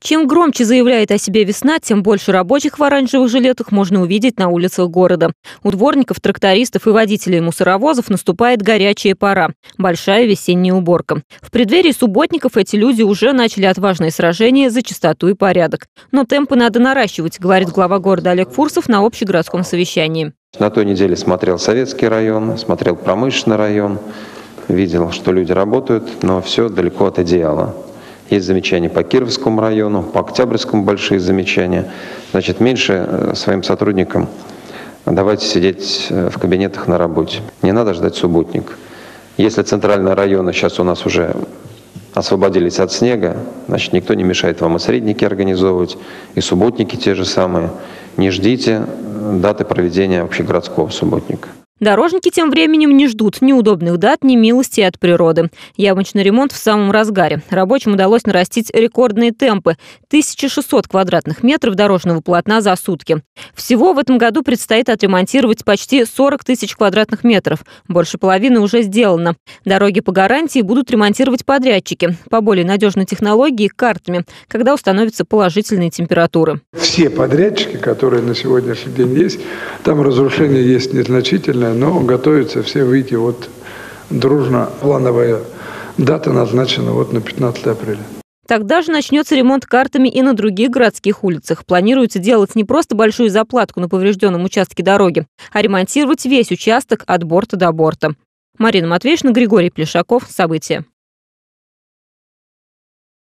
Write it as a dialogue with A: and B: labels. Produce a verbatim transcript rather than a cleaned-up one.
A: Чем громче заявляет о себе весна, тем больше рабочих в оранжевых жилетах можно увидеть на улицах города. У дворников, трактористов и водителей мусоровозов наступает горячая пора – большая весенняя уборка. В преддверии субботников эти люди уже начали отважные сражения за чистоту и порядок. Но темпы надо наращивать, говорит глава города Олег Фурсов на общегородском совещании.
B: На той неделе смотрел Советский район, смотрел Промышленный район, видел, что люди работают, но все далеко от идеала. Есть замечания по Кировскому району, по Октябрьскому большие замечания. Значит, меньше своим сотрудникам давайте сидеть в кабинетах на работе. Не надо ждать субботник. Если центральные районы сейчас у нас уже освободились от снега, значит, никто не мешает вам и средники организовывать, и субботники те же самые. Не ждите даты проведения общегородского субботника.
A: Дорожники тем временем не ждут ни удобных дат, ни милости от природы. Ямочный ремонт в самом разгаре. Рабочим удалось нарастить рекордные темпы – тысяча шестьсот квадратных метров дорожного полотна за сутки. Всего в этом году предстоит отремонтировать почти сорок тысяч квадратных метров. Больше половины уже сделано. Дороги по гарантии будут ремонтировать подрядчики. По более надежной технологии – картами, когда установятся положительные температуры.
C: Все подрядчики, которые на сегодняшний день есть, там разрушение есть незначительное, но готовятся все выйти вот дружно. Плановая дата назначена вот на пятнадцатое апреля.
A: Тогда же начнется ремонт картами и на других городских улицах. Планируется делать не просто большую заплатку на поврежденном участке дороги, а ремонтировать весь участок от борта до борта. Марина Матвеевна, Григорий Плешаков. События.